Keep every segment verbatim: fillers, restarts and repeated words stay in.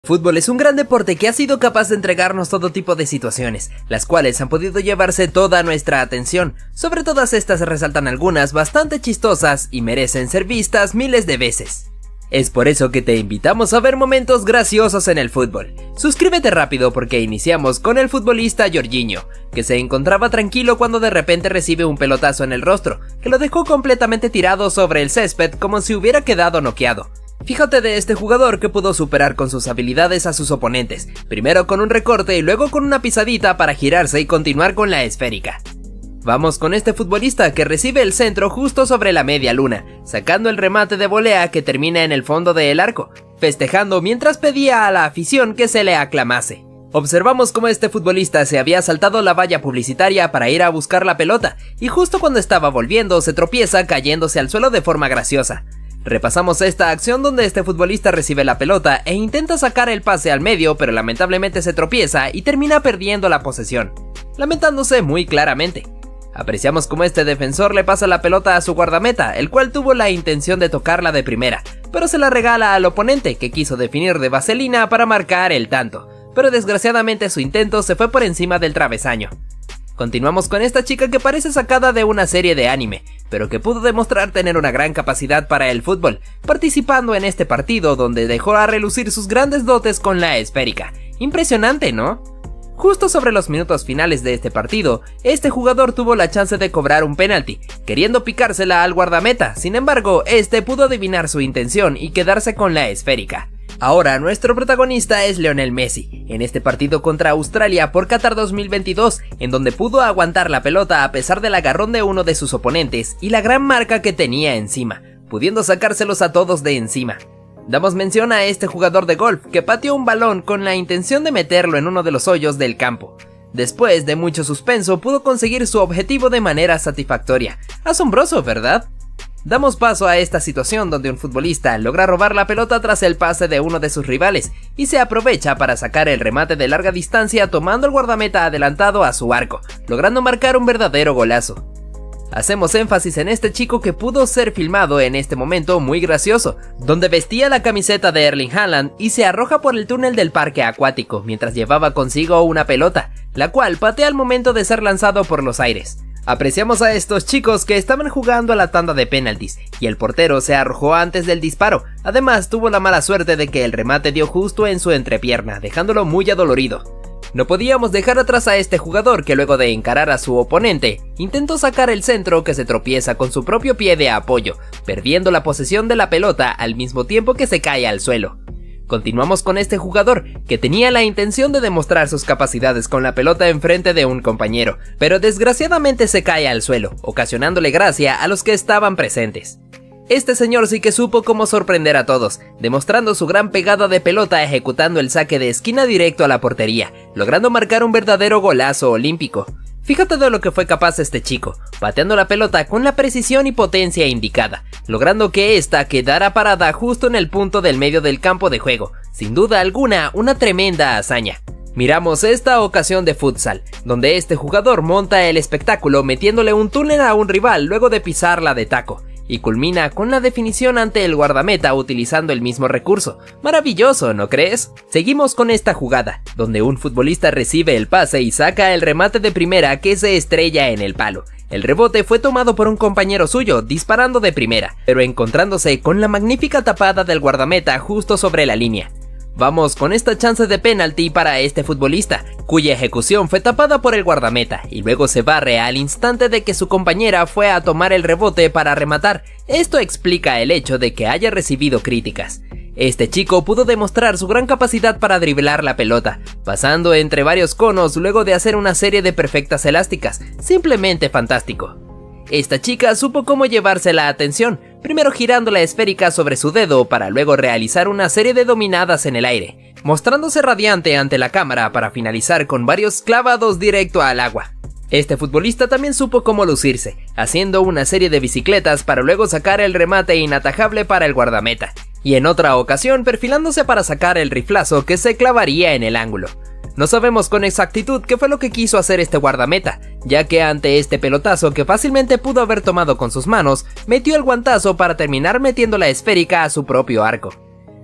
Fútbol es un gran deporte que ha sido capaz de entregarnos todo tipo de situaciones, las cuales han podido llevarse toda nuestra atención. Sobre todas estas resaltan algunas bastante chistosas y merecen ser vistas miles de veces. Es por eso que te invitamos a ver momentos graciosos en el fútbol. Suscríbete rápido porque iniciamos con el futbolista Jorginho, que se encontraba tranquilo cuando de repente recibe un pelotazo en el rostro, que lo dejó completamente tirado sobre el césped como si hubiera quedado noqueado. Fíjate de este jugador que pudo superar con sus habilidades a sus oponentes, primero con un recorte y luego con una pisadita para girarse y continuar con la esférica. Vamos con este futbolista que recibe el centro justo sobre la media luna, sacando el remate de volea que termina en el fondo del arco, festejando mientras pedía a la afición que se le aclamase. Observamos cómo este futbolista se había saltado la valla publicitaria para ir a buscar la pelota, y justo cuando estaba volviendo se tropieza cayéndose al suelo de forma graciosa. Repasamos esta acción donde este futbolista recibe la pelota e intenta sacar el pase al medio, pero lamentablemente se tropieza y termina perdiendo la posesión, lamentándose muy claramente. Apreciamos cómo este defensor le pasa la pelota a su guardameta, el cual tuvo la intención de tocarla de primera, pero se la regala al oponente, que quiso definir de vaselina para marcar el tanto, pero desgraciadamente su intento se fue por encima del travesaño. Continuamos con esta chica que parece sacada de una serie de anime, pero que pudo demostrar tener una gran capacidad para el fútbol, participando en este partido donde dejó a relucir sus grandes dotes con la esférica. Impresionante, ¿no? Justo sobre los minutos finales de este partido, este jugador tuvo la chance de cobrar un penalti, queriendo picársela al guardameta, sin embargo, este pudo adivinar su intención y quedarse con la esférica. Ahora nuestro protagonista es Lionel Messi, en este partido contra Australia por Qatar dos mil veintidós, en donde pudo aguantar la pelota a pesar del agarrón de uno de sus oponentes y la gran marca que tenía encima, pudiendo sacárselos a todos de encima. Damos mención a este jugador de golf que pateó un balón con la intención de meterlo en uno de los hoyos del campo. Después de mucho suspenso pudo conseguir su objetivo de manera satisfactoria. Asombroso, ¿verdad? Damos paso a esta situación donde un futbolista logra robar la pelota tras el pase de uno de sus rivales y se aprovecha para sacar el remate de larga distancia tomando el guardameta adelantado a su arco, logrando marcar un verdadero golazo. Hacemos énfasis en este chico que pudo ser filmado en este momento muy gracioso, donde vestía la camiseta de Erling Haaland y se arroja por el túnel del parque acuático mientras llevaba consigo una pelota, la cual patea al momento de ser lanzado por los aires. Apreciamos a estos chicos que estaban jugando a la tanda de penaltis y el portero se arrojó antes del disparo, además tuvo la mala suerte de que el remate dio justo en su entrepierna, dejándolo muy adolorido. No podíamos dejar atrás a este jugador que luego de encarar a su oponente, intentó sacar el centro que se tropieza con su propio pie de apoyo, perdiendo la posesión de la pelota al mismo tiempo que se cae al suelo. Continuamos con este jugador, que tenía la intención de demostrar sus capacidades con la pelota enfrente de un compañero, pero desgraciadamente se cae al suelo, ocasionándole gracia a los que estaban presentes. Este señor sí que supo cómo sorprender a todos, demostrando su gran pegada de pelota ejecutando el saque de esquina directo a la portería, logrando marcar un verdadero golazo olímpico. Fíjate de lo que fue capaz este chico, pateando la pelota con la precisión y potencia indicada, logrando que ésta quedara parada justo en el punto del medio del campo de juego, sin duda alguna una tremenda hazaña. Miramos esta ocasión de futsal, donde este jugador monta el espectáculo metiéndole un túnel a un rival luego de pisarla de taco, y culmina con la definición ante el guardameta utilizando el mismo recurso. Maravilloso, ¿no crees? Seguimos con esta jugada, donde un futbolista recibe el pase y saca el remate de primera que se estrella en el palo. El rebote fue tomado por un compañero suyo disparando de primera, pero encontrándose con la magnífica tapada del guardameta justo sobre la línea. Vamos con esta chance de penalti para este futbolista, cuya ejecución fue tapada por el guardameta y luego se barre al instante de que su compañera fue a tomar el rebote para rematar. Esto explica el hecho de que haya recibido críticas. Este chico pudo demostrar su gran capacidad para driblar la pelota, pasando entre varios conos luego de hacer una serie de perfectas elásticas, simplemente fantástico. Esta chica supo cómo llevarse la atención, primero girando la esférica sobre su dedo para luego realizar una serie de dominadas en el aire, mostrándose radiante ante la cámara para finalizar con varios clavados directo al agua. Este futbolista también supo cómo lucirse, haciendo una serie de bicicletas para luego sacar el remate inatajable para el guardameta, y en otra ocasión perfilándose para sacar el riflazo que se clavaría en el ángulo. No sabemos con exactitud qué fue lo que quiso hacer este guardameta, ya que ante este pelotazo que fácilmente pudo haber tomado con sus manos, metió el guantazo para terminar metiendo la esférica a su propio arco.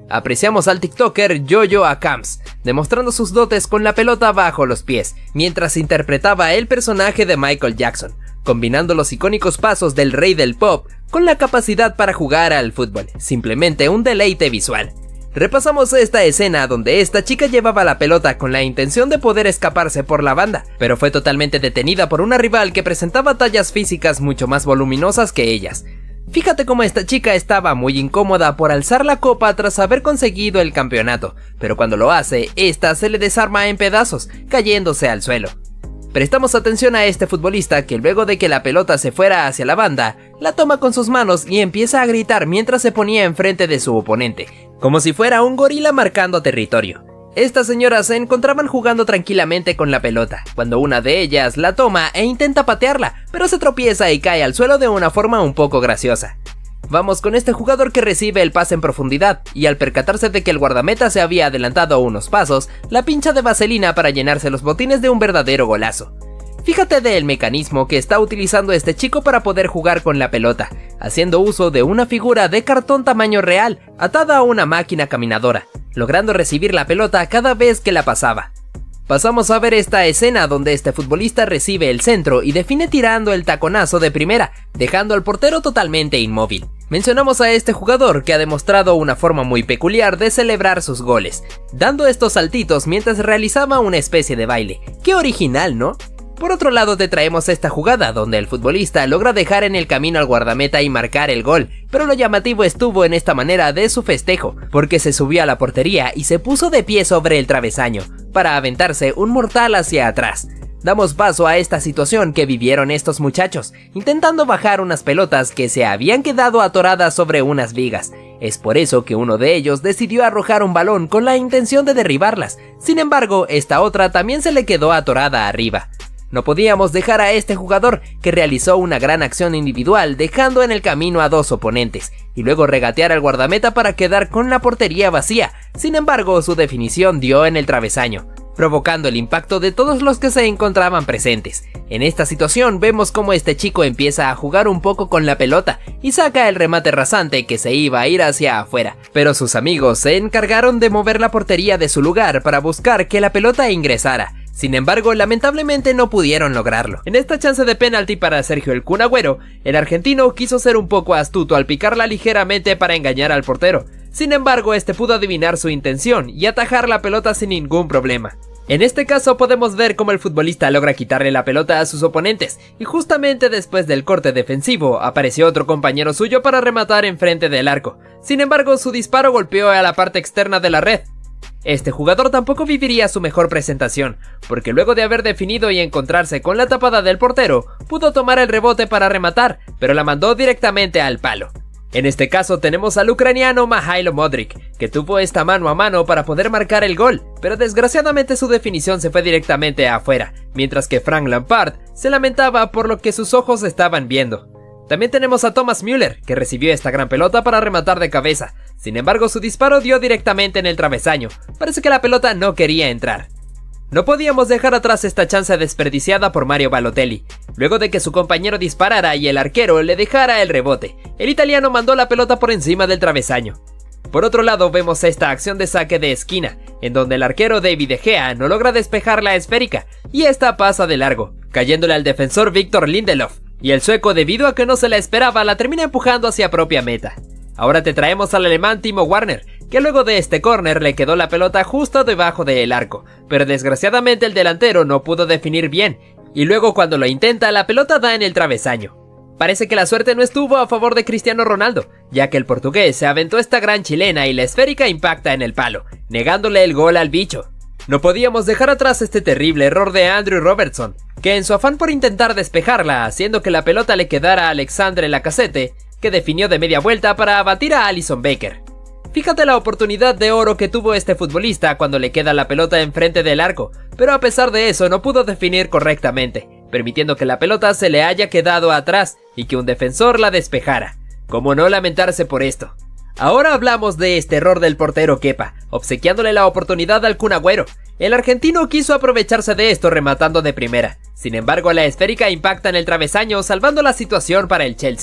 Apreciamos al tiktoker Yoyo Akams, demostrando sus dotes con la pelota bajo los pies, mientras interpretaba el personaje de Michael Jackson, combinando los icónicos pasos del rey del pop con la capacidad para jugar al fútbol, simplemente un deleite visual. Repasamos esta escena donde esta chica llevaba la pelota con la intención de poder escaparse por la banda, pero fue totalmente detenida por una rival que presentaba tallas físicas mucho más voluminosas que ellas. Fíjate cómo esta chica estaba muy incómoda por alzar la copa tras haber conseguido el campeonato, pero cuando lo hace, esta se le desarma en pedazos, cayéndose al suelo. Prestamos atención a este futbolista que luego de que la pelota se fuera hacia la banda, la toma con sus manos y empieza a gritar mientras se ponía enfrente de su oponente, como si fuera un gorila marcando territorio. Estas señoras se encontraban jugando tranquilamente con la pelota, cuando una de ellas la toma e intenta patearla, pero se tropieza y cae al suelo de una forma un poco graciosa. Vamos con este jugador que recibe el pase en profundidad, y al percatarse de que el guardameta se había adelantado unos pasos, la pincha de vaselina para llenarse los botines de un verdadero golazo. Fíjate del mecanismo que está utilizando este chico para poder jugar con la pelota, haciendo uso de una figura de cartón tamaño real, atada a una máquina caminadora, logrando recibir la pelota cada vez que la pasaba. Pasamos a ver esta escena donde este futbolista recibe el centro y define tirando el taconazo de primera, dejando al portero totalmente inmóvil. Mencionamos a este jugador que ha demostrado una forma muy peculiar de celebrar sus goles, dando estos saltitos mientras realizaba una especie de baile. ¡Qué original!, ¿no? Por otro lado te traemos esta jugada donde el futbolista logra dejar en el camino al guardameta y marcar el gol, pero lo llamativo estuvo en esta manera de su festejo, porque se subió a la portería y se puso de pie sobre el travesaño, para aventarse un mortal hacia atrás. Damos paso a esta situación que vivieron estos muchachos, intentando bajar unas pelotas que se habían quedado atoradas sobre unas vigas. Es por eso que uno de ellos decidió arrojar un balón con la intención de derribarlas, sin embargo esta otra también se le quedó atorada arriba. No podíamos dejar a este jugador que realizó una gran acción individual dejando en el camino a dos oponentes y luego regatear al guardameta para quedar con la portería vacía. Sin embargo, su definición dio en el travesaño, provocando el impacto de todos los que se encontraban presentes. En esta situación vemos cómo este chico empieza a jugar un poco con la pelota y saca el remate rasante que se iba a ir hacia afuera, pero sus amigos se encargaron de mover la portería de su lugar para buscar que la pelota ingresara. Sin embargo, lamentablemente no pudieron lograrlo. En esta chance de penalti para Sergio el Kun Agüero, el argentino quiso ser un poco astuto al picarla ligeramente para engañar al portero. Sin embargo, este pudo adivinar su intención y atajar la pelota sin ningún problema. En este caso podemos ver cómo el futbolista logra quitarle la pelota a sus oponentes, y justamente después del corte defensivo apareció otro compañero suyo para rematar enfrente del arco. Sin embargo, su disparo golpeó a la parte externa de la red. Este jugador tampoco viviría su mejor presentación, porque luego de haber definido y encontrarse con la tapada del portero, pudo tomar el rebote para rematar, pero la mandó directamente al palo. En este caso tenemos al ucraniano Mihailo Modric, que tuvo esta mano a mano para poder marcar el gol, pero desgraciadamente su definición se fue directamente afuera, mientras que Frank Lampard se lamentaba por lo que sus ojos estaban viendo. También tenemos a Thomas Müller, que recibió esta gran pelota para rematar de cabeza. Sin embargo, su disparo dio directamente en el travesaño. Parece que la pelota no quería entrar. No podíamos dejar atrás esta chance desperdiciada por Mario Balotelli. Luego de que su compañero disparara y el arquero le dejara el rebote, el italiano mandó la pelota por encima del travesaño. Por otro lado vemos esta acción de saque de esquina, en donde el arquero David De Gea no logra despejar la esférica, y esta pasa de largo, cayéndole al defensor Victor Lindelof, y el sueco, debido a que no se la esperaba, la termina empujando hacia propia meta. Ahora te traemos al alemán Timo Werner, que luego de este córner le quedó la pelota justo debajo del arco, pero desgraciadamente el delantero no pudo definir bien, y luego cuando lo intenta la pelota da en el travesaño. Parece que la suerte no estuvo a favor de Cristiano Ronaldo, ya que el portugués se aventó esta gran chilena y la esférica impacta en el palo, negándole el gol al bicho. No podíamos dejar atrás este terrible error de Andrew Robertson, que en su afán por intentar despejarla, haciendo que la pelota le quedara a Alexandre Lacazette, que definió de media vuelta para abatir a Alisson Becker. Fíjate la oportunidad de oro que tuvo este futbolista cuando le queda la pelota enfrente del arco, pero a pesar de eso no pudo definir correctamente, permitiendo que la pelota se le haya quedado atrás y que un defensor la despejara. ¿Cómo no lamentarse por esto? Ahora hablamos de este error del portero Kepa, obsequiándole la oportunidad al Kun Agüero. El argentino quiso aprovecharse de esto rematando de primera. Sin embargo, la esférica impacta en el travesaño, salvando la situación para el Chelsea.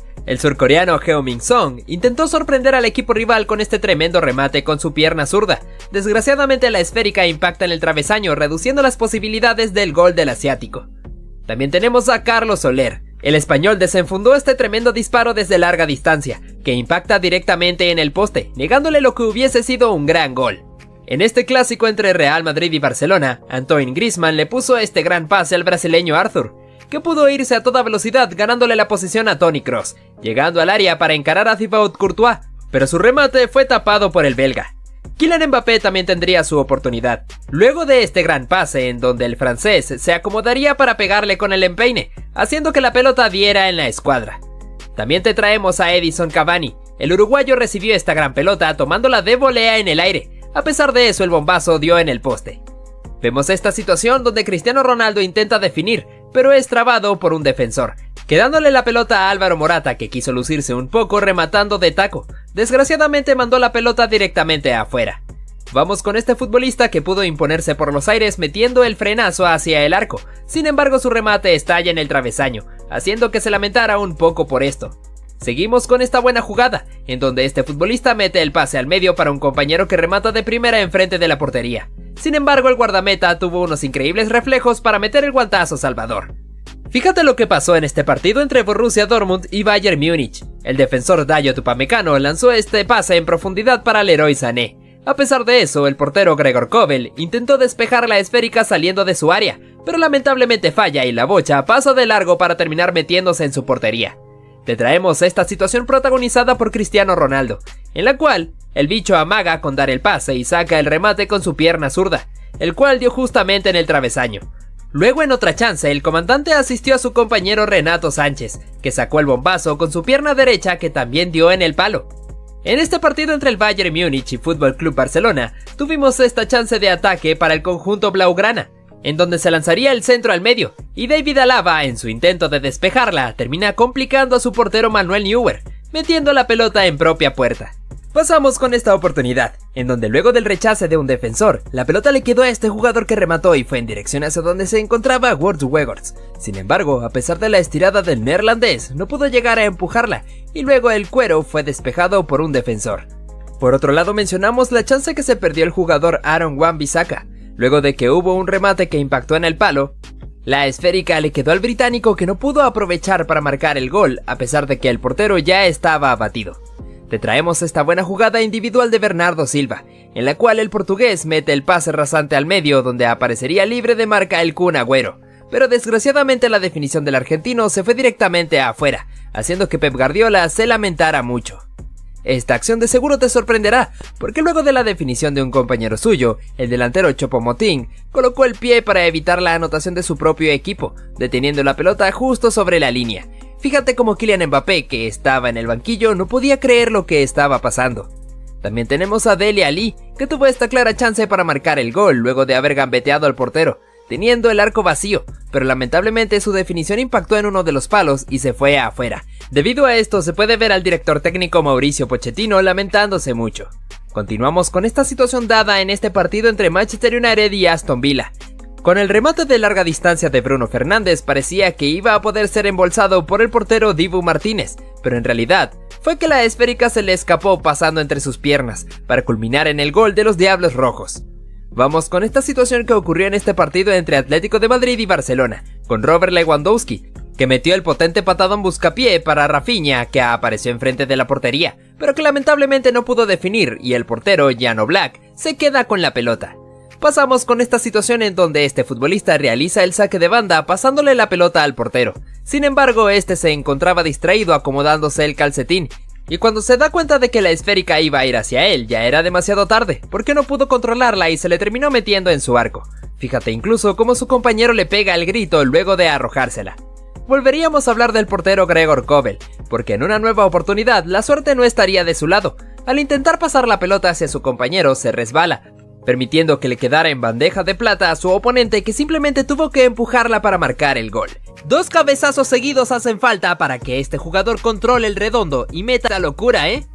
El surcoreano Heung-min Son intentó sorprender al equipo rival con este tremendo remate con su pierna zurda. Desgraciadamente la esférica impacta en el travesaño, reduciendo las posibilidades del gol del asiático. También tenemos a Carlos Soler. El español desenfundó este tremendo disparo desde larga distancia, que impacta directamente en el poste, negándole lo que hubiese sido un gran gol. En este clásico entre Real Madrid y Barcelona, Antoine Griezmann le puso este gran pase al brasileño Arthur, que pudo irse a toda velocidad ganándole la posición a Toni Kroos, llegando al área para encarar a Thibaut Courtois, pero su remate fue tapado por el belga. Kylian Mbappé también tendría su oportunidad, luego de este gran pase en donde el francés se acomodaría para pegarle con el empeine, haciendo que la pelota diera en la escuadra. También te traemos a Edinson Cavani. El uruguayo recibió esta gran pelota tomándola de volea en el aire. A pesar de eso, el bombazo dio en el poste. Vemos esta situación donde Cristiano Ronaldo intenta definir, pero es trabado por un defensor, quedándole la pelota a Álvaro Morata, que quiso lucirse un poco rematando de taco. Desgraciadamente mandó la pelota directamente afuera. Vamos con este futbolista que pudo imponerse por los aires metiendo el frenazo hacia el arco. Sin embargo, su remate estalla en el travesaño, haciendo que se lamentara un poco por esto. Seguimos con esta buena jugada, en donde este futbolista mete el pase al medio para un compañero que remata de primera enfrente de la portería. Sin embargo, el guardameta tuvo unos increíbles reflejos para meter el guantazo salvador. Fíjate lo que pasó en este partido entre Borussia Dortmund y Bayern Múnich. El defensor Dayot Upamecano lanzó este pase en profundidad para Leroy Sané. A pesar de eso, el portero Gregor Kobel intentó despejar la esférica saliendo de su área, pero lamentablemente falla y la bocha pasa de largo para terminar metiéndose en su portería. Te traemos esta situación protagonizada por Cristiano Ronaldo, en la cual el bicho amaga con dar el pase y saca el remate con su pierna zurda, el cual dio justamente en el travesaño. Luego, en otra chance, el comandante asistió a su compañero Renato Sánchez, que sacó el bombazo con su pierna derecha que también dio en el palo. En este partido entre el Bayern Múnich y Fútbol Club Barcelona, tuvimos esta chance de ataque para el conjunto blaugrana, en donde se lanzaría el centro al medio, y David Alaba, en su intento de despejarla, termina complicando a su portero Manuel Neuer, metiendo la pelota en propia puerta. Pasamos con esta oportunidad, en donde luego del rechace de un defensor, la pelota le quedó a este jugador que remató y fue en dirección hacia donde se encontraba Wout Weghorst. Sin embargo, a pesar de la estirada del neerlandés, no pudo llegar a empujarla, y luego el cuero fue despejado por un defensor. Por otro lado, mencionamos la chance que se perdió el jugador Aaron Wan-Bissaka, luego de que hubo un remate que impactó en el palo. La esférica le quedó al británico, que no pudo aprovechar para marcar el gol, a pesar de que el portero ya estaba abatido. Te traemos esta buena jugada individual de Bernardo Silva, en la cual el portugués mete el pase rasante al medio, donde aparecería libre de marca el Kun Agüero, pero desgraciadamente la definición del argentino se fue directamente afuera, haciendo que Pep Guardiola se lamentara mucho. Esta acción de seguro te sorprenderá, porque luego de la definición de un compañero suyo, el delantero Choupo-Moting colocó el pie para evitar la anotación de su propio equipo, deteniendo la pelota justo sobre la línea. Fíjate cómo Kylian Mbappé, que estaba en el banquillo, no podía creer lo que estaba pasando. También tenemos a Dele Alli, que tuvo esta clara chance para marcar el gol luego de haber gambeteado al portero, teniendo el arco vacío, pero lamentablemente su definición impactó en uno de los palos y se fue afuera. Debido a esto, se puede ver al director técnico Mauricio Pochettino lamentándose mucho. Continuamos con esta situación dada en este partido entre Manchester United y Aston Villa. Con el remate de larga distancia de Bruno Fernández parecía que iba a poder ser embolsado por el portero Dibu Martínez, pero en realidad fue que la esférica se le escapó pasando entre sus piernas, para culminar en el gol de los Diablos Rojos. Vamos con esta situación que ocurrió en este partido entre Atlético de Madrid y Barcelona, con Robert Lewandowski, que metió el potente patadón buscapié para Rafinha, que apareció enfrente de la portería, pero que lamentablemente no pudo definir, y el portero Jan Oblak se queda con la pelota. Pasamos con esta situación en donde este futbolista realiza el saque de banda pasándole la pelota al portero. Sin embargo, este se encontraba distraído acomodándose el calcetín, y cuando se da cuenta de que la esférica iba a ir hacia él, ya era demasiado tarde, porque no pudo controlarla y se le terminó metiendo en su arco. Fíjate incluso cómo su compañero le pega el grito luego de arrojársela. Volveríamos a hablar del portero Gregor Kobel, porque en una nueva oportunidad la suerte no estaría de su lado. Al intentar pasar la pelota hacia su compañero se resbala, permitiendo que le quedara en bandeja de plata a su oponente, que simplemente tuvo que empujarla para marcar el gol. Dos cabezazos seguidos hacen falta para que este jugador controle el redondo y meta la locura, ¿eh?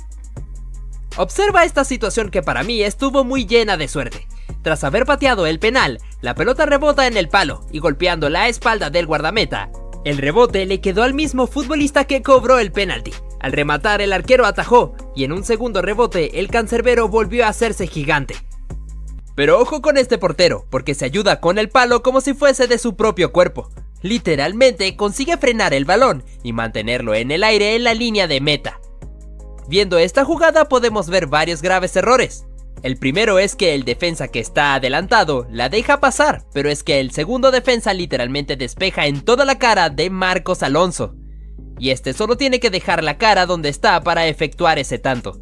Observa esta situación que para mí estuvo muy llena de suerte. Tras haber pateado el penal, la pelota rebota en el palo y golpeando la espalda del guardameta, El rebote le quedó al mismo futbolista que cobró el penalti. Al rematar, el arquero atajó y en un segundo rebote el cancerbero volvió a hacerse gigante. Pero ojo con este portero, porque se ayuda con el palo como si fuese de su propio cuerpo. Literalmente consigue frenar el balón y mantenerlo en el aire en la línea de meta. Viendo esta jugada podemos ver varios graves errores. El primero es que el defensa que está adelantado la deja pasar, pero es que el segundo defensa literalmente despeja en toda la cara de Marcos Alonso. Y este solo tiene que dejar la cara donde está para efectuar ese tanto.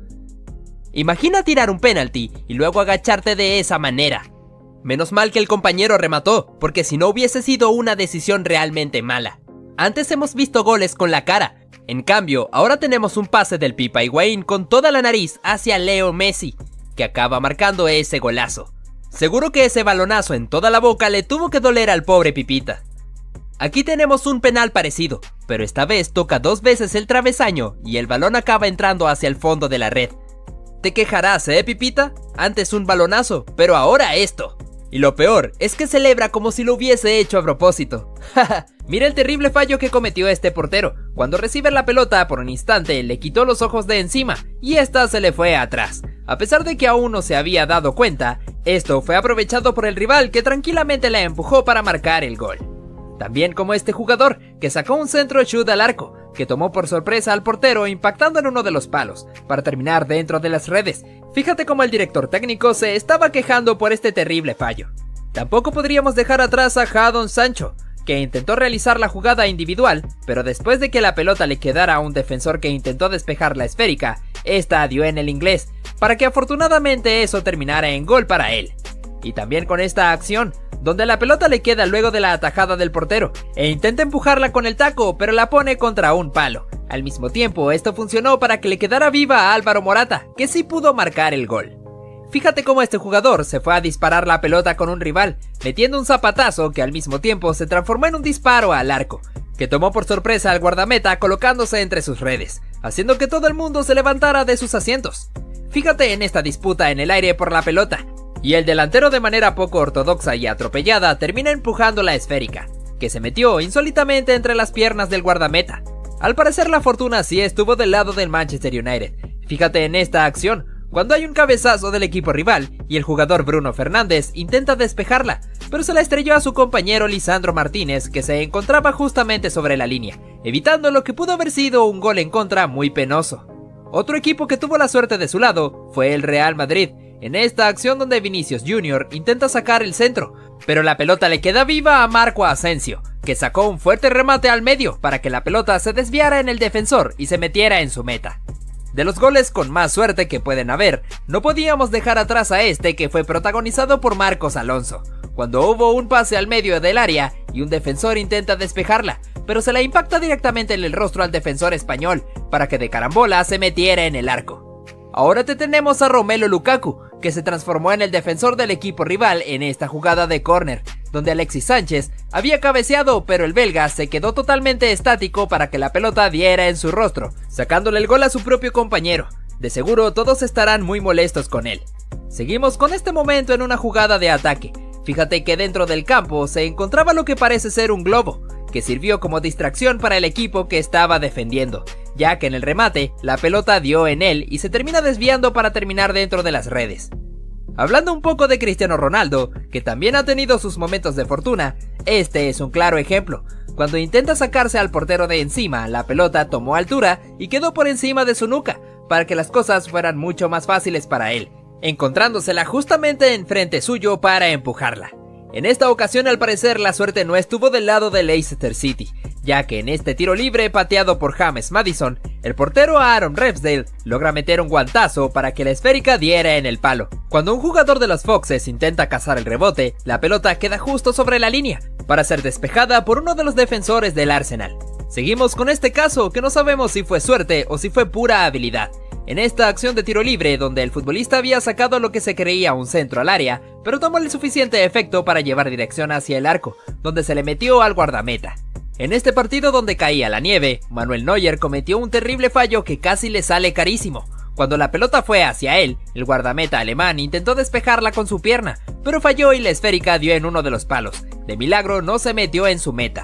Imagina tirar un penalti y luego agacharte de esa manera. Menos mal que el compañero remató, porque si no hubiese sido una decisión realmente mala. Antes hemos visto goles con la cara, en cambio ahora tenemos un pase del Pipa Higuaín con toda la nariz hacia Leo Messi, que acaba marcando ese golazo. Seguro que ese balonazo en toda la boca le tuvo que doler al pobre Pipita. Aquí tenemos un penal parecido, pero esta vez toca dos veces el travesaño y el balón acaba entrando hacia el fondo de la red. Te quejarás, ¿eh, Pipita? Antes un balonazo, pero ahora esto. Y lo peor es que celebra como si lo hubiese hecho a propósito. Jaja, mira el terrible fallo que cometió este portero. Cuando recibe la pelota por un instante le quitó los ojos de encima y esta se le fue atrás. A pesar de que aún no se había dado cuenta, esto fue aprovechado por el rival que tranquilamente la empujó para marcar el gol. También como este jugador que sacó un centro shoot al arco, que tomó por sorpresa al portero impactando en uno de los palos, para terminar dentro de las redes. Fíjate cómo el director técnico se estaba quejando por este terrible fallo. Tampoco podríamos dejar atrás a Jadon Sancho, que intentó realizar la jugada individual, pero después de que la pelota le quedara a un defensor que intentó despejar la esférica, esta dio en el inglés, para que afortunadamente eso terminara en gol para él. Y también con esta acción, donde la pelota le queda luego de la atajada del portero, e intenta empujarla con el taco, pero la pone contra un palo. Al mismo tiempo, esto funcionó para que le quedara viva a Álvaro Morata, que sí pudo marcar el gol. Fíjate cómo este jugador se fue a disparar la pelota con un rival, metiendo un zapatazo que al mismo tiempo se transformó en un disparo al arco, que tomó por sorpresa al guardameta colocándose entre sus redes, haciendo que todo el mundo se levantara de sus asientos. Fíjate en esta disputa en el aire por la pelota, y el delantero de manera poco ortodoxa y atropellada termina empujando la esférica, que se metió insólitamente entre las piernas del guardameta. Al parecer la fortuna sí estuvo del lado del Manchester United. Fíjate en esta acción, cuando hay un cabezazo del equipo rival y el jugador Bruno Fernández intenta despejarla, pero se la estrelló a su compañero Lisandro Martínez, que se encontraba justamente sobre la línea, evitando lo que pudo haber sido un gol en contra muy penoso. Otro equipo que tuvo la suerte de su lado fue el Real Madrid, en esta acción donde Vinicius Junior intenta sacar el centro, pero la pelota le queda viva a Marco Asensio, que sacó un fuerte remate al medio para que la pelota se desviara en el defensor y se metiera en su meta. De los goles con más suerte que pueden haber, no podíamos dejar atrás a este que fue protagonizado por Marcos Alonso, cuando hubo un pase al medio del área y un defensor intenta despejarla, pero se la impacta directamente en el rostro al defensor español para que de carambola se metiera en el arco. Ahora te tenemos a Romelu Lukaku, que se transformó en el defensor del equipo rival en esta jugada de córner, donde Alexis Sánchez había cabeceado, pero el belga se quedó totalmente estático para que la pelota diera en su rostro, sacándole el gol a su propio compañero. De seguro todos estarán muy molestos con él. Seguimos con este momento en una jugada de ataque. Fíjate que dentro del campo se encontraba lo que parece ser un globo, que sirvió como distracción para el equipo que estaba defendiendo, ya que en el remate la pelota dio en él y se termina desviando para terminar dentro de las redes. Hablando un poco de Cristiano Ronaldo, que también ha tenido sus momentos de fortuna, este es un claro ejemplo. Cuando intenta sacarse al portero de encima, la pelota tomó altura y quedó por encima de su nuca, para que las cosas fueran mucho más fáciles para él, encontrándosela justamente enfrente suyo para empujarla. En esta ocasión al parecer la suerte no estuvo del lado del Leicester City, ya que en este tiro libre pateado por James Maddison, el portero Aaron Ramsdale logra meter un guantazo para que la esférica diera en el palo. Cuando un jugador de los Foxes intenta cazar el rebote, la pelota queda justo sobre la línea, para ser despejada por uno de los defensores del Arsenal. Seguimos con este caso que no sabemos si fue suerte o si fue pura habilidad. En esta acción de tiro libre, donde el futbolista había sacado lo que se creía un centro al área, pero tomó el suficiente efecto para llevar dirección hacia el arco, donde se le metió al guardameta. En este partido donde caía la nieve, Manuel Neuer cometió un terrible fallo que casi le sale carísimo. Cuando la pelota fue hacia él, el guardameta alemán intentó despejarla con su pierna, pero falló y la esférica dio en uno de los palos. De milagro no se metió en su meta.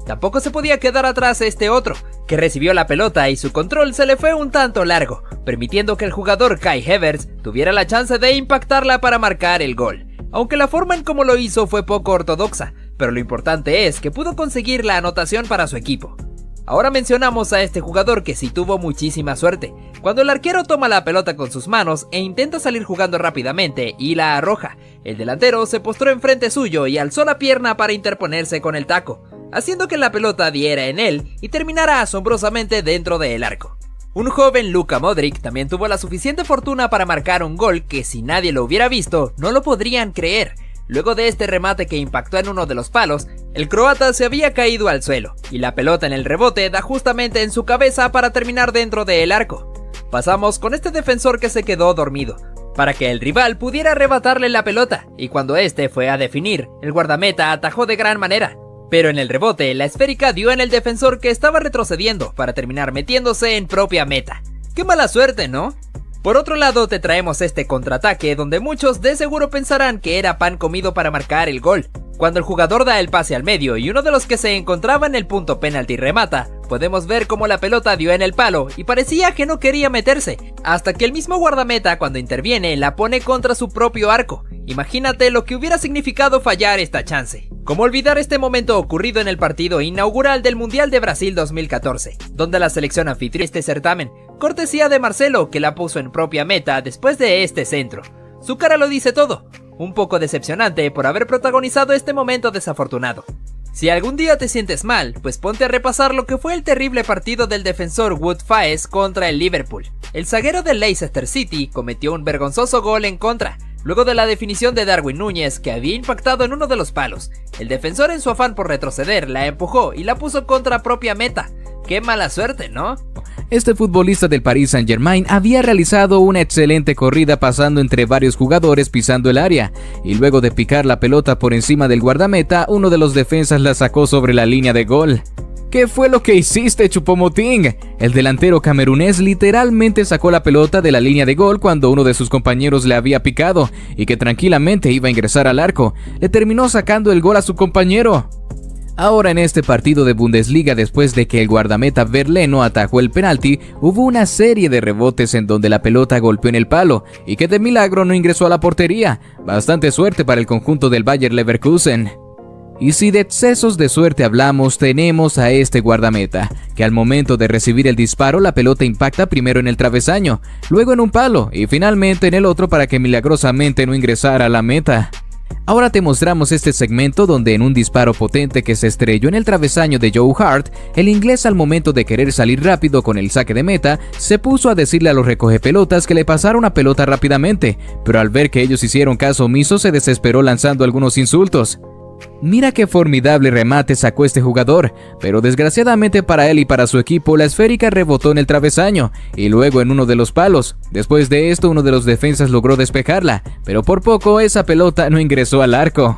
tampoco se podía quedar atrás este otro, que recibió la pelota y su control se le fue un tanto largo, permitiendo que el jugador Kai Havertz tuviera la chance de impactarla para marcar el gol, aunque la forma en cómo lo hizo fue poco ortodoxa, pero lo importante es que pudo conseguir la anotación para su equipo. Ahora mencionamos a este jugador que sí tuvo muchísima suerte, cuando el arquero toma la pelota con sus manos e intenta salir jugando rápidamente y la arroja. El delantero se postró enfrente suyo y alzó la pierna para interponerse con el taco, haciendo que la pelota diera en él y terminara asombrosamente dentro del arco. Un joven Luka Modric también tuvo la suficiente fortuna para marcar un gol que si nadie lo hubiera visto no lo podrían creer. Luego de este remate que impactó en uno de los palos, el croata se había caído al suelo, y la pelota en el rebote da justamente en su cabeza para terminar dentro del arco. Pasamos con este defensor que se quedó dormido, para que el rival pudiera arrebatarle la pelota, y cuando este fue a definir, el guardameta atajó de gran manera. Pero en el rebote, la esférica dio en el defensor que estaba retrocediendo, para terminar metiéndose en propia meta. ¡Qué mala suerte!, ¿no? Por otro lado, te traemos este contraataque donde muchos de seguro pensarán que era pan comido para marcar el gol. Cuando el jugador da el pase al medio y uno de los que se encontraba en el punto penalti remata, podemos ver cómo la pelota dio en el palo y parecía que no quería meterse, hasta que el mismo guardameta cuando interviene la pone contra su propio arco. Imagínate lo que hubiera significado fallar esta chance. ¿Cómo olvidar este momento ocurrido en el partido inaugural del Mundial de Brasil dos mil catorce, donde la selección anfitriona este certamen, cortesía de Marcelo, que la puso en propia meta después de este centro? Su cara lo dice todo, un poco decepcionante por haber protagonizado este momento desafortunado. Si algún día te sientes mal, pues ponte a repasar lo que fue el terrible partido del defensor Wout Faes contra el Liverpool. El zaguero del Leicester City cometió un vergonzoso gol en contra, luego de la definición de Darwin Núñez, que había impactado en uno de los palos. El defensor, en su afán por retroceder, la empujó y la puso contra propia meta. ¡Qué mala suerte!, ¿no? Este futbolista del Paris Saint-Germain había realizado una excelente corrida pasando entre varios jugadores pisando el área, y luego de picar la pelota por encima del guardameta, uno de los defensas la sacó sobre la línea de gol. ¿Qué fue lo que hiciste, Choupo-Moting? El delantero camerunés literalmente sacó la pelota de la línea de gol cuando uno de sus compañeros le había picado y que tranquilamente iba a ingresar al arco. Le terminó sacando el gol a su compañero. Ahora en este partido de Bundesliga, después de que el guardameta Verleno atajó el penalti, hubo una serie de rebotes en donde la pelota golpeó en el palo y que de milagro no ingresó a la portería. Bastante suerte para el conjunto del Bayer Leverkusen. Y si de excesos de suerte hablamos, tenemos a este guardameta, que al momento de recibir el disparo la pelota impacta primero en el travesaño, luego en un palo y finalmente en el otro para que milagrosamente no ingresara a la meta. Ahora te mostramos este segmento donde en un disparo potente que se estrelló en el travesaño de Joe Hart, el inglés al momento de querer salir rápido con el saque de meta, se puso a decirle a los recogepelotas que le pasara una pelota rápidamente, pero al ver que ellos hicieron caso omiso se desesperó lanzando algunos insultos. Mira qué formidable remate sacó este jugador, pero desgraciadamente para él y para su equipo la esférica rebotó en el travesaño y luego en uno de los palos. Después de esto uno de los defensas logró despejarla, pero por poco esa pelota no ingresó al arco.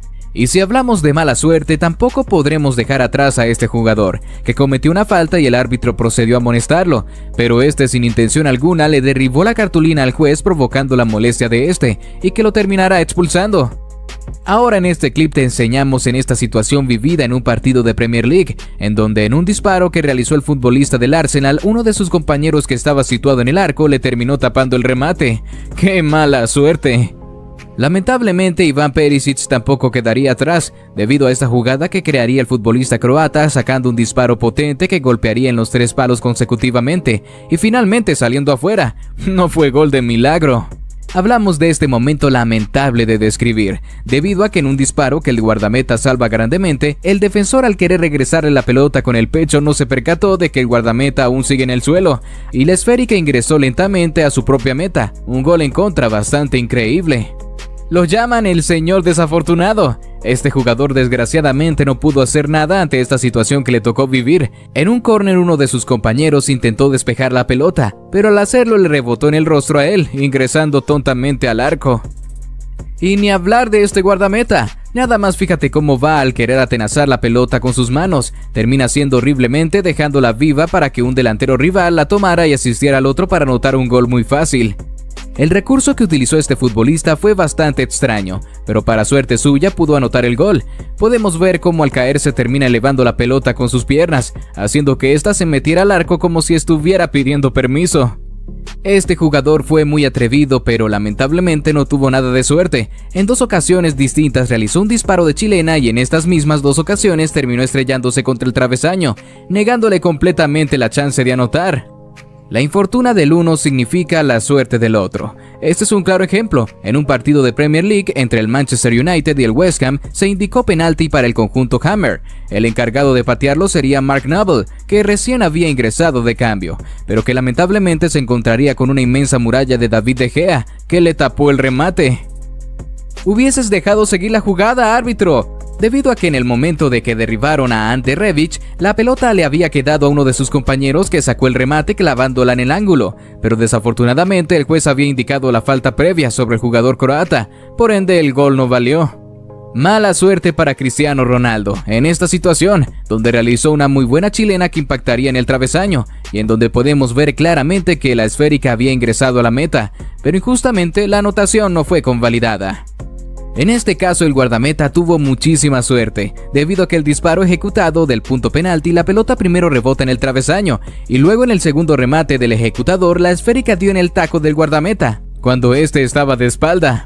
Y si hablamos de mala suerte, tampoco podremos dejar atrás a este jugador, que cometió una falta y el árbitro procedió a amonestarlo, pero este sin intención alguna le derribó la cartulina al juez provocando la molestia de este y que lo terminará expulsando. Ahora en este clip te enseñamos en esta situación vivida en un partido de Premier League, en donde en un disparo que realizó el futbolista del Arsenal, uno de sus compañeros que estaba situado en el arco le terminó tapando el remate. ¡Qué mala suerte! Lamentablemente Ivan Perisic tampoco quedaría atrás, debido a esta jugada que crearía el futbolista croata sacando un disparo potente que golpearía en los tres palos consecutivamente, y finalmente saliendo afuera. No fue gol de milagro. Hablamos de este momento lamentable de describir, debido a que en un disparo que el guardameta salva grandemente, el defensor al querer regresarle la pelota con el pecho no se percató de que el guardameta aún sigue en el suelo, y la esférica ingresó lentamente a su propia meta, un gol en contra bastante increíble. Lo llaman el señor desafortunado. Este jugador desgraciadamente no pudo hacer nada ante esta situación que le tocó vivir. En un córner uno de sus compañeros intentó despejar la pelota, pero al hacerlo le rebotó en el rostro a él, ingresando tontamente al arco. Y ni hablar de este guardameta. Nada más fíjate cómo va al querer atenazar la pelota con sus manos. Termina siendo horriblemente dejándola viva para que un delantero rival la tomara y asistiera al otro para anotar un gol muy fácil. El recurso que utilizó este futbolista fue bastante extraño, pero para suerte suya pudo anotar el gol. Podemos ver cómo al caerse termina elevando la pelota con sus piernas, haciendo que ésta se metiera al arco como si estuviera pidiendo permiso. Este jugador fue muy atrevido, pero lamentablemente no tuvo nada de suerte. En dos ocasiones distintas realizó un disparo de chilena y en estas mismas dos ocasiones terminó estrellándose contra el travesaño, negándole completamente la chance de anotar. La infortuna del uno significa la suerte del otro. Este es un claro ejemplo. En un partido de Premier League entre el Manchester United y el West Ham se indicó penalti para el conjunto Hammer. El encargado de patearlo sería Mark Noble, que recién había ingresado de cambio, pero que lamentablemente se encontraría con una inmensa muralla de David De Gea, que le tapó el remate. «Hubieses dejado seguir la jugada, árbitro», debido a que en el momento de que derribaron a Ante Rebic, la pelota le había quedado a uno de sus compañeros que sacó el remate clavándola en el ángulo, pero desafortunadamente el juez había indicado la falta previa sobre el jugador croata, por ende el gol no valió. Mala suerte para Cristiano Ronaldo en esta situación, donde realizó una muy buena chilena que impactaría en el travesaño, y en donde podemos ver claramente que la esférica había ingresado a la meta, pero injustamente la anotación no fue convalidada. En este caso el guardameta tuvo muchísima suerte, debido a que el disparo ejecutado del punto penalti la pelota primero rebota en el travesaño, y luego en el segundo remate del ejecutador la esférica dio en el taco del guardameta, cuando este estaba de espalda.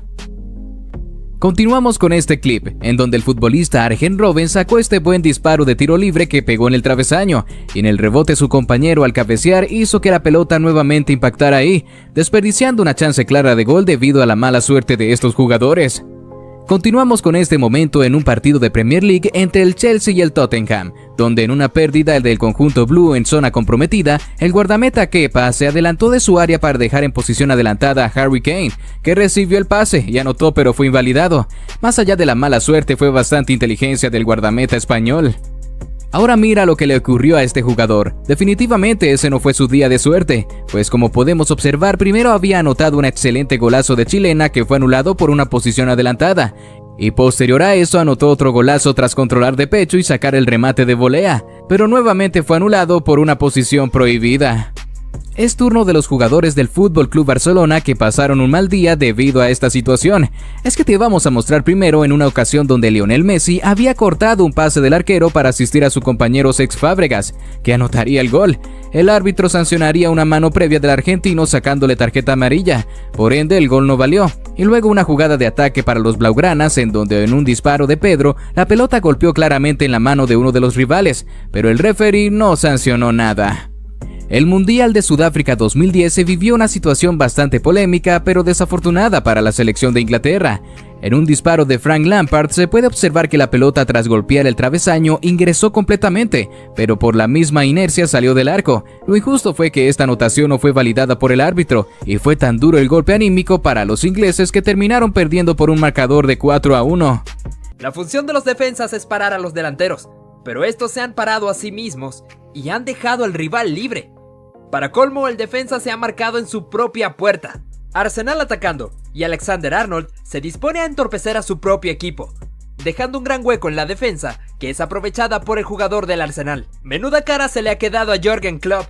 Continuamos con este clip, en donde el futbolista Arjen Robben sacó este buen disparo de tiro libre que pegó en el travesaño, y en el rebote su compañero al cabecear hizo que la pelota nuevamente impactara ahí, desperdiciando una chance clara de gol debido a la mala suerte de estos jugadores. Continuamos con este momento en un partido de Premier League entre el Chelsea y el Tottenham, donde en una pérdida del conjunto blue en zona comprometida, el guardameta Kepa se adelantó de su área para dejar en posición adelantada a Harry Kane, que recibió el pase y anotó pero fue invalidado. Más allá de la mala suerte fue bastante inteligencia del guardameta español. Ahora mira lo que le ocurrió a este jugador. Definitivamente ese no fue su día de suerte, pues como podemos observar, primero había anotado un excelente golazo de chilena que fue anulado por una posición adelantada, y posterior a eso anotó otro golazo tras controlar de pecho y sacar el remate de volea, pero nuevamente fue anulado por una posición prohibida. Es turno de los jugadores del F C Barcelona que pasaron un mal día debido a esta situación. Es que te vamos a mostrar primero en una ocasión donde Lionel Messi había cortado un pase del arquero para asistir a su compañero Cesc Fábregas, que anotaría el gol. El árbitro sancionaría una mano previa del argentino sacándole tarjeta amarilla, por ende el gol no valió. Y luego una jugada de ataque para los blaugranas en donde en un disparo de Pedro, la pelota golpeó claramente en la mano de uno de los rivales, pero el referee no sancionó nada. El Mundial de Sudáfrica dos mil diez se vivió una situación bastante polémica pero desafortunada para la selección de Inglaterra. En un disparo de Frank Lampard se puede observar que la pelota tras golpear el travesaño ingresó completamente, pero por la misma inercia salió del arco. Lo injusto fue que esta anotación no fue validada por el árbitro, y fue tan duro el golpe anímico para los ingleses que terminaron perdiendo por un marcador de cuatro a uno. La función de los defensas es parar a los delanteros, pero estos se han parado a sí mismos y han dejado al rival libre. Para colmo, el defensa se ha marcado en su propia puerta. Arsenal atacando, y Alexander-Arnold se dispone a entorpecer a su propio equipo, dejando un gran hueco en la defensa, que es aprovechada por el jugador del Arsenal. Menuda cara se le ha quedado a Jürgen Klopp.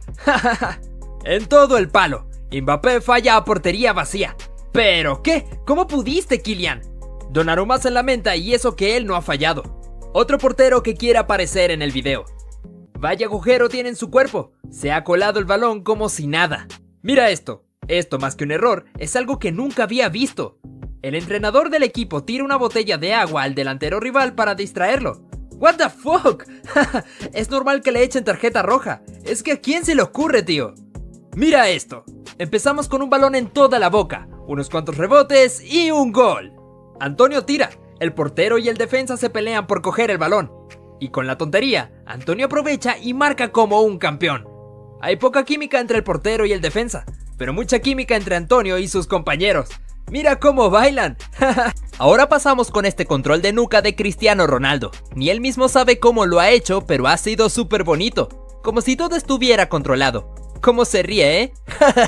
En todo el palo. Mbappé falla a portería vacía. ¿Pero qué? ¿Cómo pudiste, Kylian? Donnarumma se lamenta y eso que él no ha fallado. Otro portero que quiere aparecer en el video. Vaya agujero tiene en su cuerpo. Se ha colado el balón como si nada. Mira esto. Esto más que un error, es algo que nunca había visto. El entrenador del equipo tira una botella de agua al delantero rival para distraerlo. ¿What the fuck? Es normal que le echen tarjeta roja. Es que ¿a quién se le ocurre, tío? Mira esto. Empezamos con un balón en toda la boca, unos cuantos rebotes y un gol. Antonio tira. El portero y el defensa se pelean por coger el balón. Y con la tontería, Antonio aprovecha y marca como un campeón. Hay poca química entre el portero y el defensa, pero mucha química entre Antonio y sus compañeros. ¡Mira cómo bailan! Ahora pasamos con este control de nuca de Cristiano Ronaldo. Ni él mismo sabe cómo lo ha hecho, pero ha sido súper bonito. Como si todo estuviera controlado. ¿Cómo se ríe, eh?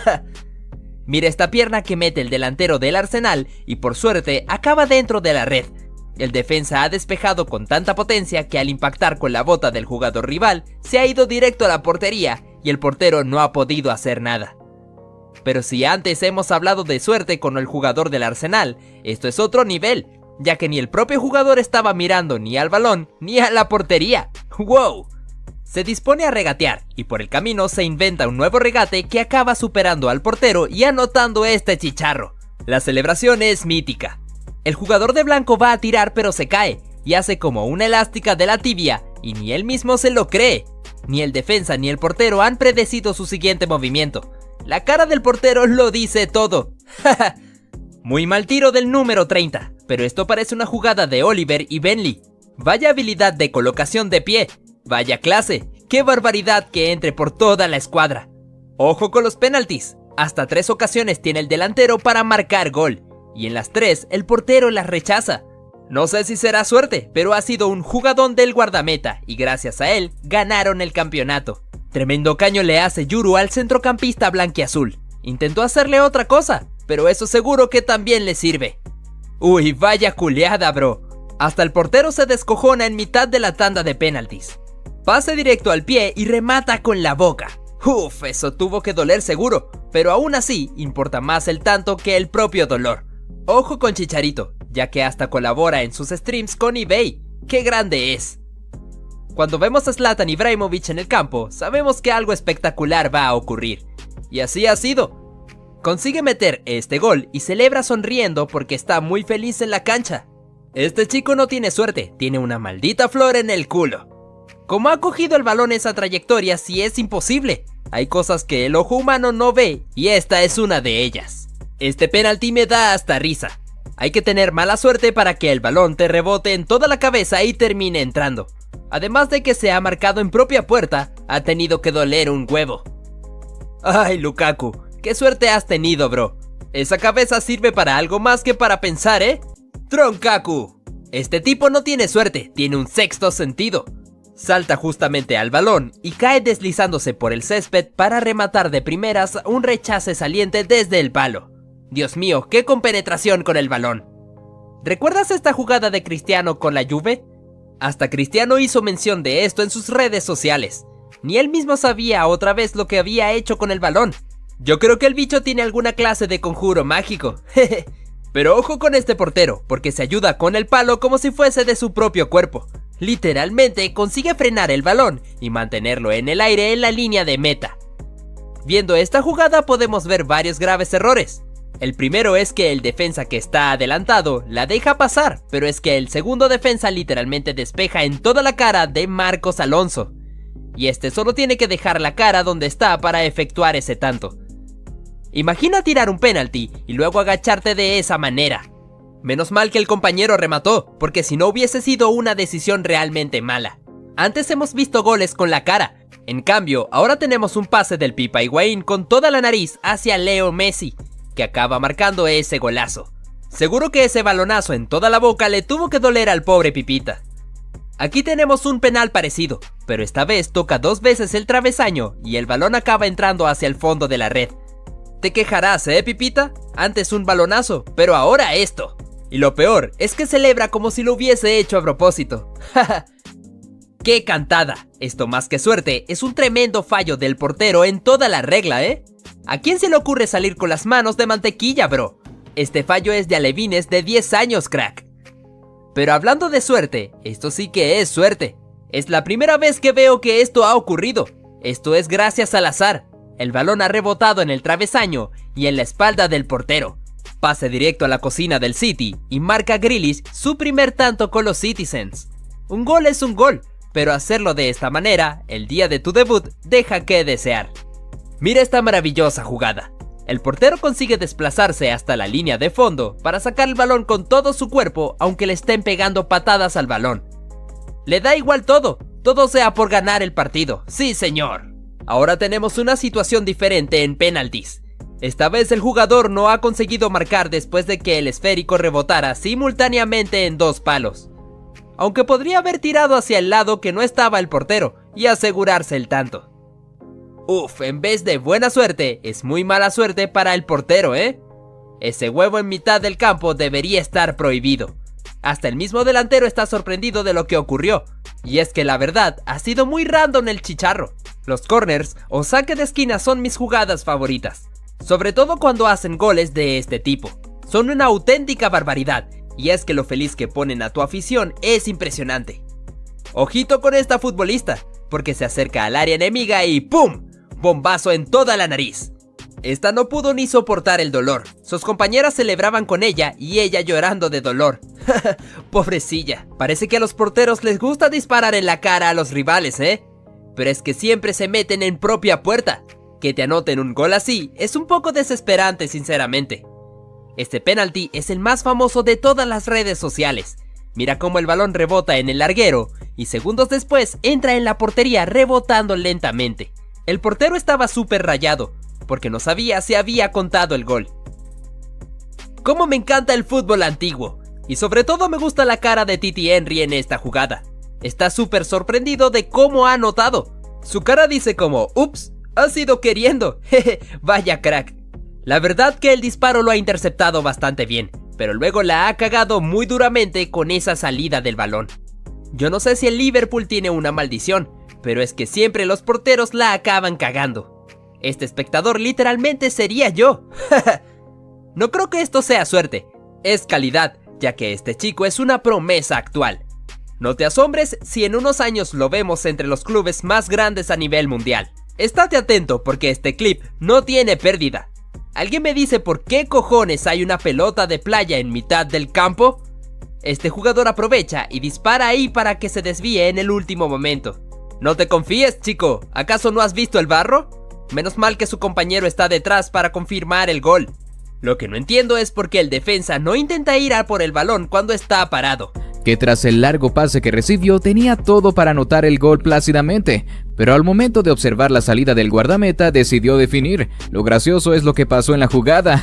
Mira esta pierna que mete el delantero del Arsenal y por suerte acaba dentro de la red. El defensa ha despejado con tanta potencia que al impactar con la bota del jugador rival, se ha ido directo a la portería y el portero no ha podido hacer nada. Pero si antes hemos hablado de suerte con el jugador del Arsenal, esto es otro nivel, ya que ni el propio jugador estaba mirando ni al balón ni a la portería. ¡Wow! Se dispone a regatear y por el camino se inventa un nuevo regate que acaba superando al portero y anotando este chicharro. La celebración es mítica. El jugador de blanco va a tirar pero se cae y hace como una elástica de la tibia y ni él mismo se lo cree. Ni el defensa ni el portero han predecido su siguiente movimiento. La cara del portero lo dice todo. Muy mal tiro del número treinta, pero esto parece una jugada de Oliver y Benley. Vaya habilidad de colocación de pie. Vaya clase, qué barbaridad que entre por toda la escuadra. Ojo con los penaltis, hasta tres ocasiones tiene el delantero para marcar gol, y en las tres el portero las rechaza. No sé si será suerte, pero ha sido un jugadón del guardameta, y gracias a él, ganaron el campeonato. Tremendo caño le hace Yuru al centrocampista blanquiazul. Intentó hacerle otra cosa, pero eso seguro que también le sirve. Uy, vaya culeada, bro. Hasta el portero se descojona en mitad de la tanda de penaltis. Pase directo al pie y remata con la boca. Uf, eso tuvo que doler seguro, pero aún así importa más el tanto que el propio dolor. Ojo con Chicharito, ya que hasta colabora en sus streams con eBay. ¡Qué grande es! Cuando vemos a Zlatan Ibrahimovic en el campo, sabemos que algo espectacular va a ocurrir. Y así ha sido. Consigue meter este gol y celebra sonriendo porque está muy feliz en la cancha. Este chico no tiene suerte, tiene una maldita flor en el culo. ¿Cómo ha cogido el balón esa trayectoria si es imposible? Hay cosas que el ojo humano no ve y esta es una de ellas. Este penalti me da hasta risa. Hay que tener mala suerte para que el balón te rebote en toda la cabeza y termine entrando. Además de que se ha marcado en propia puerta, ha tenido que doler un huevo. Ay, Lukaku, qué suerte has tenido, bro. Esa cabeza sirve para algo más que para pensar, ¿eh? Tronkaku. Este tipo no tiene suerte, tiene un sexto sentido. Salta justamente al balón y cae deslizándose por el césped para rematar de primeras un rechace saliente desde el palo. Dios mío, qué compenetración con el balón. ¿Recuerdas esta jugada de Cristiano con la Juve? Hasta Cristiano hizo mención de esto en sus redes sociales. Ni él mismo sabía otra vez lo que había hecho con el balón. Yo creo que el bicho tiene alguna clase de conjuro mágico. Jeje. Pero ojo con este portero, porque se ayuda con el palo como si fuese de su propio cuerpo. Literalmente consigue frenar el balón y mantenerlo en el aire en la línea de meta. Viendo esta jugada podemos ver varios graves errores. El primero es que el defensa que está adelantado la deja pasar, pero es que el segundo defensa literalmente despeja en toda la cara de Marcos Alonso. Y este solo tiene que dejar la cara donde está para efectuar ese tanto. Imagina tirar un penalti y luego agacharte de esa manera. Menos mal que el compañero remató, porque si no hubiese sido una decisión realmente mala. Antes hemos visto goles con la cara, en cambio ahora tenemos un pase del Pipa Higuaín con toda la nariz hacia Leo Messi, que acaba marcando ese golazo. Seguro que ese balonazo en toda la boca le tuvo que doler al pobre Pipita. Aquí tenemos un penal parecido, pero esta vez toca dos veces el travesaño y el balón acaba entrando hacia el fondo de la red. Te quejarás, ¿eh, Pipita? Antes un balonazo, pero ahora esto. Y lo peor es que celebra como si lo hubiese hecho a propósito. ¡Qué cantada! Esto más que suerte es un tremendo fallo del portero en toda la regla, ¿eh? ¿A quién se le ocurre salir con las manos de mantequilla, bro? Este fallo es de alevines de diez años, crack. Pero hablando de suerte, esto sí que es suerte. Es la primera vez que veo que esto ha ocurrido. Esto es gracias al azar. El balón ha rebotado en el travesaño y en la espalda del portero. Pase directo a la cocina del City y marca Grealish su primer tanto con los Citizens. Un gol es un gol, pero hacerlo de esta manera, el día de tu debut, deja que desear. Mira esta maravillosa jugada. El portero consigue desplazarse hasta la línea de fondo para sacar el balón con todo su cuerpo aunque le estén pegando patadas al balón. Le da igual todo, todo sea por ganar el partido, sí señor. Ahora tenemos una situación diferente en penaltis. Esta vez el jugador no ha conseguido marcar después de que el esférico rebotara simultáneamente en dos palos. Aunque podría haber tirado hacia el lado que no estaba el portero y asegurarse el tanto. Uf, en vez de buena suerte, es muy mala suerte para el portero, ¿eh? Ese huevo en mitad del campo debería estar prohibido. Hasta el mismo delantero está sorprendido de lo que ocurrió. Y es que la verdad, ha sido muy random el chicharro. Los corners o saque de esquina son mis jugadas favoritas. sobre todo cuando hacen goles de este tipo. Son una auténtica barbaridad, y es que lo feliz que ponen a tu afición es impresionante. Ojito con esta futbolista, porque se acerca al área enemiga y ¡pum! Bombazo en toda la nariz. Esta no pudo ni soportar el dolor. Sus compañeras celebraban con ella y ella llorando de dolor. Pobrecilla. Parece que a los porteros les gusta disparar en la cara a los rivales, ¿eh? Pero es que siempre se meten en propia puerta. Que te anoten un gol así es un poco desesperante, sinceramente. Este penalti es el más famoso de todas las redes sociales. Mira cómo el balón rebota en el larguero y segundos después entra en la portería rebotando lentamente. El portero estaba súper rayado, porque no sabía si había contado el gol. Cómo me encanta el fútbol antiguo, y sobre todo me gusta la cara de Titi Henry en esta jugada. Está súper sorprendido de cómo ha anotado. Su cara dice como, ups, ha sido queriendo, jeje, vaya crack. La verdad que el disparo lo ha interceptado bastante bien, pero luego la ha cagado muy duramente con esa salida del balón. Yo no sé si el Liverpool tiene una maldición, pero es que siempre los porteros la acaban cagando. Este espectador literalmente sería yo. No creo que esto sea suerte, es calidad, ya que este chico es una promesa actual. No te asombres si en unos años lo vemos entre los clubes más grandes a nivel mundial. Estate atento porque este clip no tiene pérdida. ¿Alguien me dice por qué cojones hay una pelota de playa en mitad del campo? Este jugador aprovecha y dispara ahí para que se desvíe en el último momento. No te confíes, chico, ¿acaso no has visto el barro? Menos mal que su compañero está detrás para confirmar el gol. Lo que no entiendo es por qué el defensa no intenta ir a por el balón cuando está parado. Que tras el largo pase que recibió tenía todo para anotar el gol plácidamente, pero al momento de observar la salida del guardameta decidió definir. Lo gracioso es lo que pasó en la jugada.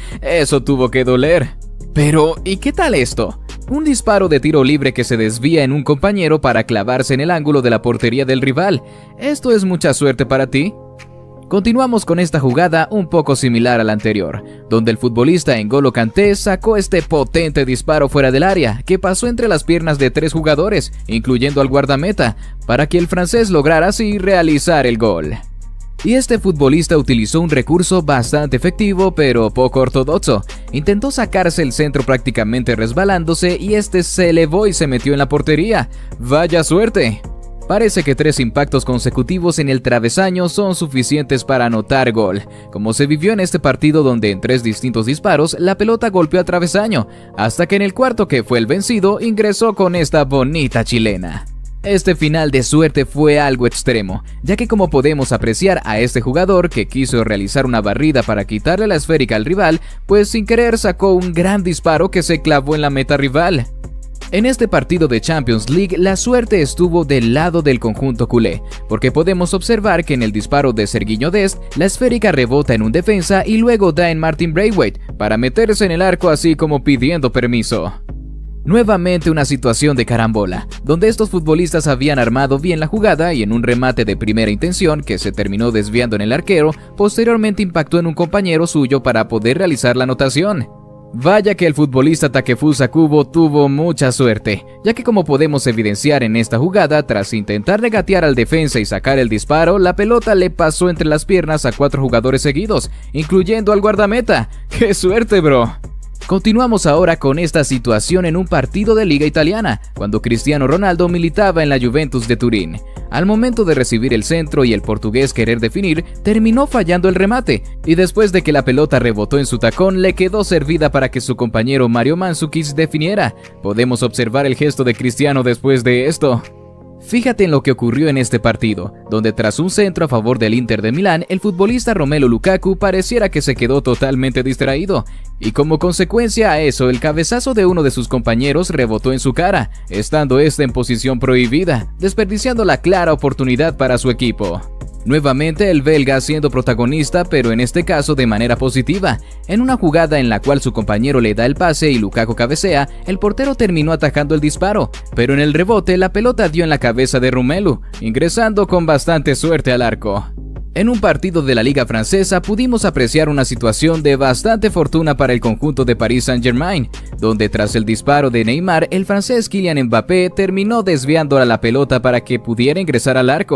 Eso tuvo que doler. Pero, ¿y qué tal esto? Un disparo de tiro libre que se desvía en un compañero para clavarse en el ángulo de la portería del rival. ¿Esto es mucha suerte para ti? Continuamos con esta jugada un poco similar a la anterior, donde el futbolista N'Golo Kanté sacó este potente disparo fuera del área, que pasó entre las piernas de tres jugadores, incluyendo al guardameta, para que el francés lograra así realizar el gol. Y este futbolista utilizó un recurso bastante efectivo pero poco ortodoxo. Intentó sacarse el centro prácticamente resbalándose y este se elevó y se metió en la portería. ¡Vaya suerte! Parece que tres impactos consecutivos en el travesaño son suficientes para anotar gol, como se vivió en este partido donde en tres distintos disparos la pelota golpeó al travesaño, hasta que en el cuarto, que fue el vencido, ingresó con esta bonita chilena. Este final de suerte fue algo extremo, ya que como podemos apreciar a este jugador que quiso realizar una barrida para quitarle la esférica al rival, pues sin querer sacó un gran disparo que se clavó en la meta rival. En este partido de Champions League, la suerte estuvo del lado del conjunto culé, porque podemos observar que en el disparo de Sergiño Dest, la esférica rebota en un defensa y luego da en Martin Braithwaite para meterse en el arco así como pidiendo permiso. Nuevamente una situación de carambola, donde estos futbolistas habían armado bien la jugada y en un remate de primera intención que se terminó desviando en el arquero, posteriormente impactó en un compañero suyo para poder realizar la anotación. Vaya que el futbolista Takefusa Kubo tuvo mucha suerte, ya que como podemos evidenciar en esta jugada, tras intentar regatear al defensa y sacar el disparo, la pelota le pasó entre las piernas a cuatro jugadores seguidos, incluyendo al guardameta. ¡Qué suerte, bro! Continuamos ahora con esta situación en un partido de Liga Italiana, cuando Cristiano Ronaldo militaba en la Juventus de Turín. Al momento de recibir el centro y el portugués querer definir, terminó fallando el remate, y después de que la pelota rebotó en su tacón, le quedó servida para que su compañero Mario Mandzukic definiera. Podemos observar el gesto de Cristiano después de esto. Fíjate en lo que ocurrió en este partido, donde tras un centro a favor del Inter de Milán, el futbolista Romelu Lukaku pareciera que se quedó totalmente distraído, y como consecuencia a eso, el cabezazo de uno de sus compañeros rebotó en su cara, estando este en posición prohibida, desperdiciando la clara oportunidad para su equipo. Nuevamente el belga siendo protagonista, pero en este caso de manera positiva. En una jugada en la cual su compañero le da el pase y Lukaku cabecea, el portero terminó atajando el disparo, pero en el rebote la pelota dio en la cabeza de Romelu, ingresando con bastante suerte al arco. En un partido de la Liga Francesa pudimos apreciar una situación de bastante fortuna para el conjunto de Paris Saint-Germain, donde tras el disparo de Neymar, el francés Kylian Mbappé terminó desviando a la pelota para que pudiera ingresar al arco.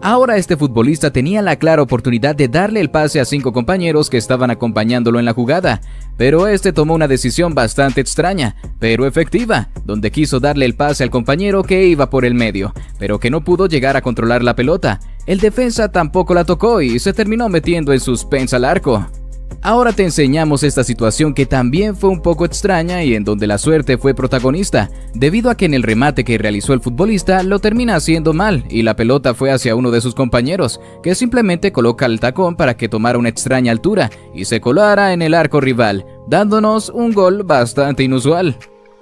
Ahora este futbolista tenía la clara oportunidad de darle el pase a cinco compañeros que estaban acompañándolo en la jugada, pero este tomó una decisión bastante extraña, pero efectiva, donde quiso darle el pase al compañero que iba por el medio, pero que no pudo llegar a controlar la pelota. El defensa tampoco la tocó y se terminó metiendo en suspense al arco. Ahora te enseñamos esta situación que también fue un poco extraña y en donde la suerte fue protagonista, debido a que en el remate que realizó el futbolista lo termina haciendo mal y la pelota fue hacia uno de sus compañeros, que simplemente coloca el tacón para que tomara una extraña altura y se colara en el arco rival, dándonos un gol bastante inusual.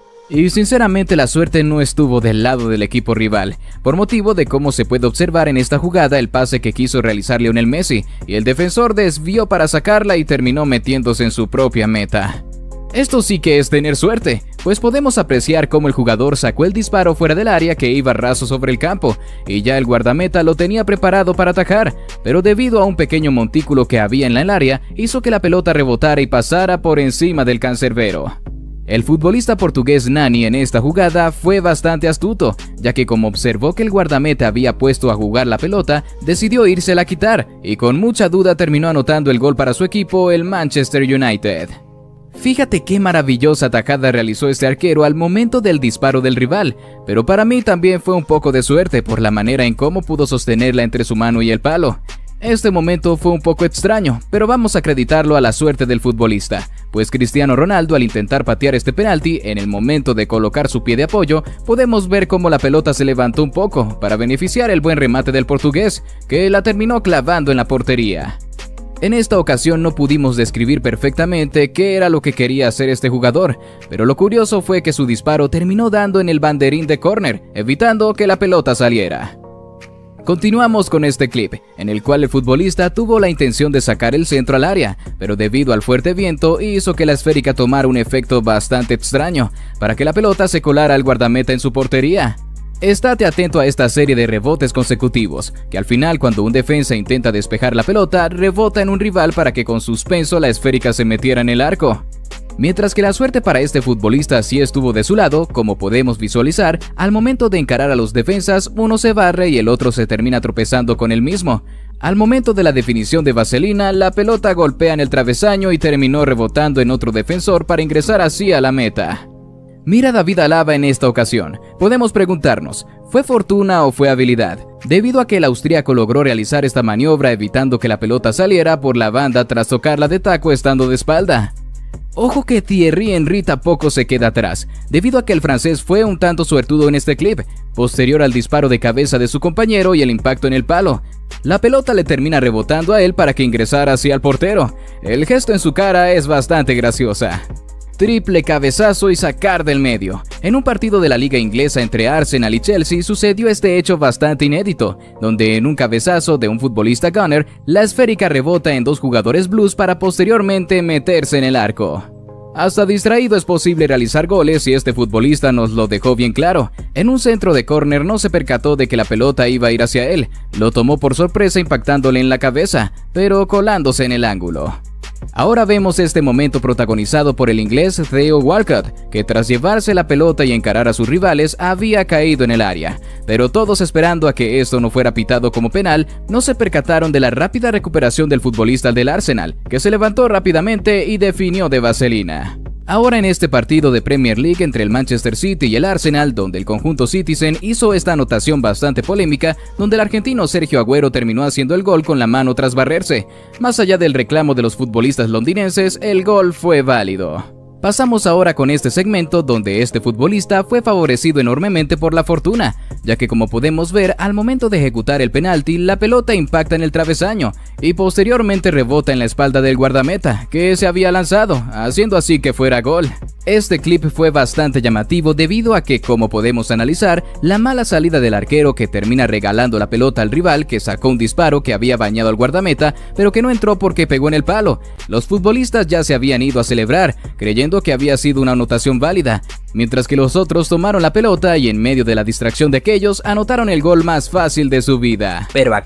Y sinceramente la suerte no estuvo del lado del equipo rival, por motivo de cómo se puede observar en esta jugada el pase que quiso realizar Lionel Messi, y el defensor desvió para sacarla y terminó metiéndose en su propia meta. Esto sí que es tener suerte, pues podemos apreciar cómo el jugador sacó el disparo fuera del área que iba raso sobre el campo, y ya el guardameta lo tenía preparado para atajar, pero debido a un pequeño montículo que había en el área, hizo que la pelota rebotara y pasara por encima del cancerbero. El futbolista portugués Nani en esta jugada fue bastante astuto, ya que como observó que el guardameta había puesto a jugar la pelota, decidió írsela a quitar, y con mucha duda terminó anotando el gol para su equipo, el Manchester United. Fíjate qué maravillosa atajada realizó este arquero al momento del disparo del rival, pero para mí también fue un poco de suerte por la manera en cómo pudo sostenerla entre su mano y el palo. Este momento fue un poco extraño, pero vamos a acreditarlo a la suerte del futbolista, pues Cristiano Ronaldo al intentar patear este penalti, en el momento de colocar su pie de apoyo, podemos ver cómo la pelota se levantó un poco para beneficiar el buen remate del portugués, que la terminó clavando en la portería. En esta ocasión no pudimos describir perfectamente qué era lo que quería hacer este jugador, pero lo curioso fue que su disparo terminó dando en el banderín de córner, evitando que la pelota saliera. Continuamos con este clip, en el cual el futbolista tuvo la intención de sacar el centro al área, pero debido al fuerte viento hizo que la esférica tomara un efecto bastante extraño, para que la pelota se colara al guardameta en su portería. Estate atento a esta serie de rebotes consecutivos, que al final cuando un defensa intenta despejar la pelota, rebota en un rival para que con suspenso la esférica se metiera en el arco. Mientras que la suerte para este futbolista sí estuvo de su lado, como podemos visualizar, al momento de encarar a los defensas, uno se barre y el otro se termina tropezando con el mismo. Al momento de la definición de vaselina, la pelota golpea en el travesaño y terminó rebotando en otro defensor para ingresar así a la meta. Mira a David Alaba en esta ocasión. Podemos preguntarnos, ¿fue fortuna o fue habilidad? Debido a que el austríaco logró realizar esta maniobra evitando que la pelota saliera por la banda tras tocarla de taco estando de espalda. Ojo que Thierry Henry tampoco se queda atrás, debido a que el francés fue un tanto suertudo en este clip, posterior al disparo de cabeza de su compañero y el impacto en el palo. La pelota le termina rebotando a él para que ingresara hacia el portero. El gesto en su cara es bastante graciosa. Triple cabezazo y sacar del medio. En un partido de la liga inglesa entre Arsenal y Chelsea sucedió este hecho bastante inédito, donde en un cabezazo de un futbolista gunner, la esférica rebota en dos jugadores blues para posteriormente meterse en el arco. Hasta distraído es posible realizar goles y este futbolista nos lo dejó bien claro. En un centro de córner no se percató de que la pelota iba a ir hacia él, lo tomó por sorpresa impactándole en la cabeza, pero colándose en el ángulo. Ahora vemos este momento protagonizado por el inglés Theo Walcott, que tras llevarse la pelota y encarar a sus rivales había caído en el área, pero todos esperando a que esto no fuera pitado como penal, no se percataron de la rápida recuperación del futbolista del Arsenal, que se levantó rápidamente y definió de vaselina. Ahora en este partido de Premier League entre el Manchester City y el Arsenal, donde el conjunto Citizen hizo esta anotación bastante polémica, donde el argentino Sergio Agüero terminó haciendo el gol con la mano tras barrerse. Más allá del reclamo de los futbolistas londinenses, el gol fue válido. Pasamos ahora con este segmento donde este futbolista fue favorecido enormemente por la fortuna, ya que como podemos ver, al momento de ejecutar el penalti, la pelota impacta en el travesaño y posteriormente rebota en la espalda del guardameta, que se había lanzado, haciendo así que fuera gol. Este clip fue bastante llamativo debido a que, como podemos analizar, la mala salida del arquero que termina regalando la pelota al rival que sacó un disparo que había bañado al guardameta, pero que no entró porque pegó en el palo. Los futbolistas ya se habían ido a celebrar, creyendo que había sido una anotación válida, mientras que los otros tomaron la pelota y en medio de la distracción de aquellos anotaron el gol más fácil de su vida. Pero